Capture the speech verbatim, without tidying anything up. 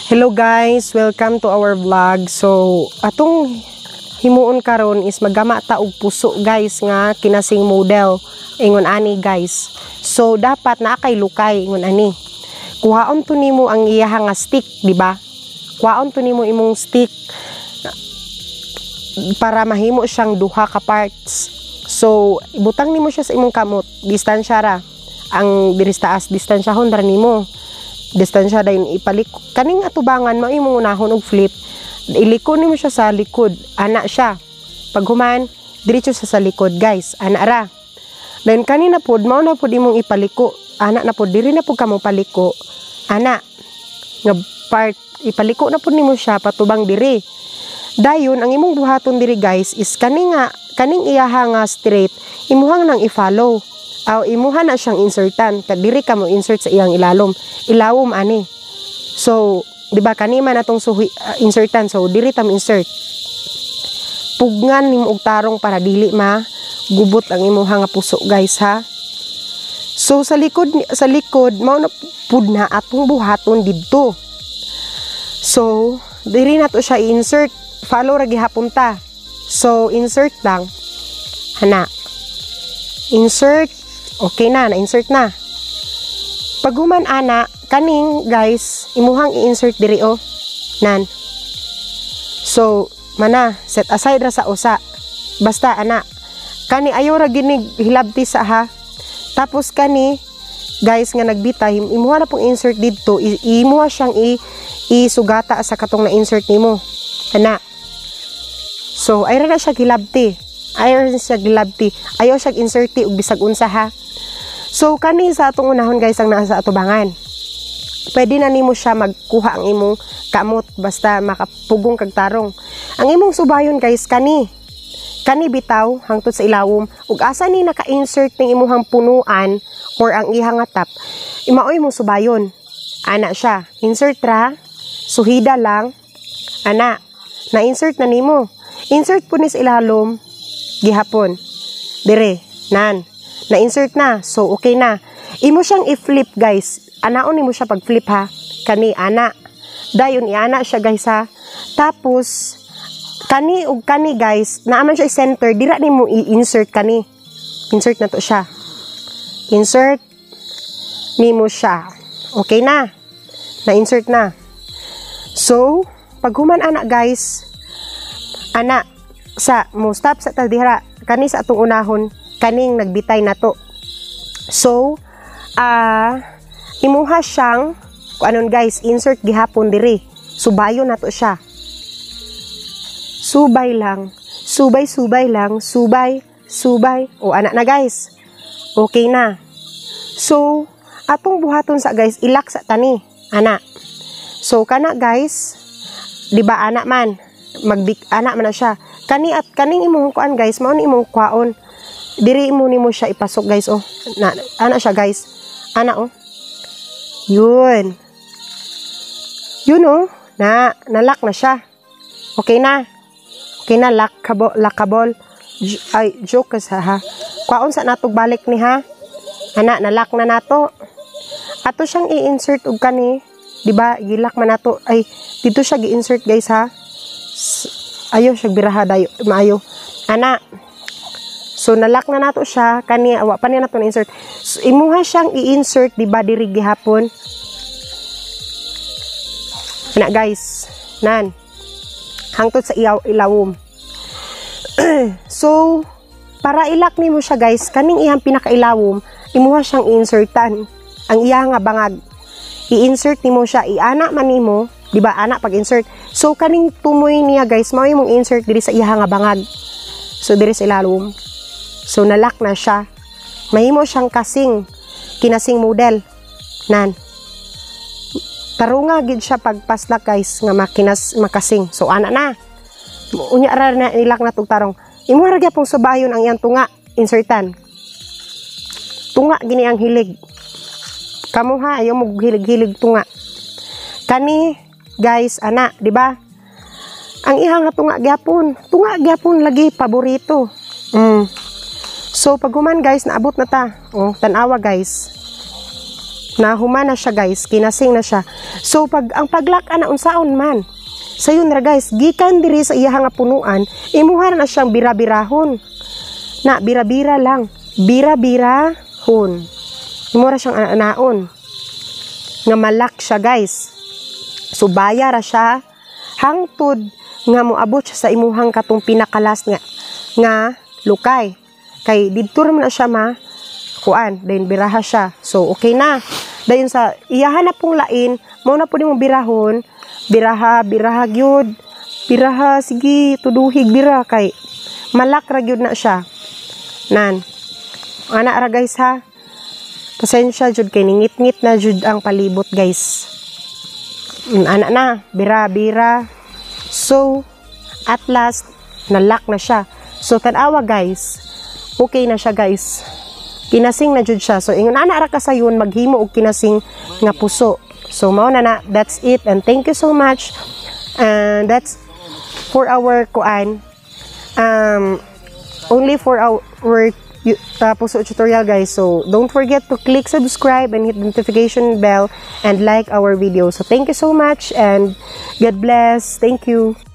Hello guys, welcome to our vlog. So atong himuon karon is magama ta og puso guys nga kinasing model ingon ani guys. So dapat naa kay lukay ingon ani. Kuhaon to nimo ang iya nga stick, di ba? Kuhaon to nimo imong stick para mahimo siyang duha ka parts. So ibutang nimo siya sa imong kamot, distansya ra. Ang diris taas distansyahon ra nimo. Distansya dayon ipaliko kaning atubangan mao imong unahon og flip, iliko nimo siya sa likod, ana siya. Pag human diretso sa sa likod guys, ana ra. Dayon kanina pod mao na pod imong ipaliko, ana na pod diri na pod kamo paliko, ana nga part ipaliko na pod nimo siya patubang diri. Dayon ang imong buhaton diri guys is kaning nga kaning iyaha nga straight imuhang nang i-follow. Aw imuha na siyang insertan, kadiri ka mo insert sa iyang ilalom, ilawom ani. So di ba kanima natong suhi, uh, insertan, so diri tam insert. Pugngan nimo og tarong para dili ma gubot ang imuha nga puso guys ha. So sa likod sa likod mao na pud na atong buhaton didto. So diri na to siya i-insert, follow ra gihapon ta. So insert lang hana, insert. Okay na, na-insert na. Pag human ana, kaning guys, imuhang i-insert diri o. Nan. So, mana, set aside ra sa usa. Basta ana, kani ayaw ra ginig hilabti sa ha. Tapos kani, guys nga nagbitay, imuha na pong insert dito, imuha siyang i isugata sa katong na-insert nimo. Ana. So, ay ra na siya hilabti. Ayaw siya gilabti. Ayaw siya inserti og bisag unsa ha. So kani sa atong unahon guys ang naa sa atubangan. Pwede na nimo siya magkuha ang imong kamot basta makapugong kag tarong. Ang imong subayon guys kani. Kani bitaw hangtod sa ilawom ug asa ni naka-insert ning imong punuan or ang ihang nga tap. Imaoy imong subayon. Ana siya. Insert ra. Suhida lang. Ana. Na-insert na nimo. Insert po ni sa ilalom. Gihapon. Dire. Nan. Na-insert na. So, okay na. Imo siyang i-flip, guys. Anaon imo siya pag-flip, ha? Kani, ana. Dayon, i-ana siya, guys, ha? Tapos, kani ug kani, guys, naaman siya i-center. Dira ni mo i-insert kani. Insert na to siya. Insert ni mo siya. Okay na. Na-insert na. So, pag human, ana, guys, ana, sa, mo stop sa tadira. Kani sa atong unahon, kaning nagbitay na to. So, ah, uh, imuha siyang, anon guys, insert gihapon diri. Subayo na to siya. Subay lang. Subay, subay lang. Subay, subay. O, anak na guys. Okay na. So, atong buhaton sa guys, ilak sa tani. Ana. So, kana guys, di ba anak man? Magbik, anak man na siya. Kani at kaning imong kuan guys, mao ni imong kwaon. Diri mo nimo siya ipasok guys oh. Na, ana siya guys. Ana oh. Yun. Yun oh. Na nalak na siya. Okay na. Okay na lakable lakable. Ay joke sa ha. Kwaon sa natog balik ni ha. Ana nalak na nato. Ato siyang i-insert og kani. Di ba? Gilak man nato. Ay dito siya gi-insert guys ha. Ayo siya biraha dayo maayo. Ana. So nalak na nato siya kani awa pa niya nato na insert. So, imuha siyang i-insert di ba diri gihapon. Na guys, nan. Hangtod sa iyaw ilawom. So para ilak nimo siya guys, kaning iyang pinakailawom, imuha siyang i-insertan. Ang iya nga bangag. I-insert nimo siya, iana man nimo, di ba ana pag insert. So kaning tumoy niya guys, mao imong insert diri sa iya nga bangag. So diri sa ilalom. So, nalak na siya. Mahimo siyang kasing, kinasing model. Nan. Tarunga gid siya pagpaslak guys, nga makinas makasing. So, ana na. Unya ra na ilak na tog tarong. Imo ra gyapon subayon ang iyang tunga, insertan. Tunga gini ang hilig. Kamo ha, ayaw mo hilig-hilig tunga. Kani, guys, ana, di ba? Ang ihang nga tunga gyapon. Tunga gyapon lagi paborito. Mm. So, pag human guys, naabot na ta. Oh, tanawa guys. Nahuma na siya guys, kinasing na siya. So pag ang paglaka na unsaon man. Sayon ra guys, gikan diri sa iyang nga punuan, imuha na siyang bira-birahon. Na bira-bira lang, bira-birahon. Imuha siyang anaon. Nga malak siya guys. So baya ra siya hangtod nga moabot siya sa imuhang katong pinakalas nga nga lukay. Kay didto man na siya ma kuan, then biraha siya. So okay na. Dayon sa iyahan na pong lain, mao na pud mo birahon, biraha, biraha gyud. Biraha sige tuduhig bira kay malak ra gyud na siya. Nan. Ana ra guys ha. Pasensya jud kay ningit-ngit na jud ang palibot guys. Ana na, bira-bira. So at last nalak na siya. So tan-awa guys. Okay na siya guys. Kinasing na jud siya. So ingon ana ra ka sayon maghimo og kinasing nga puso. So mao na na, that's it, and thank you so much. And that's for our kuan. Um only for our uh, puso tutorial guys. So don't forget to click subscribe and hit the notification bell and like our video. So thank you so much and God bless. Thank you.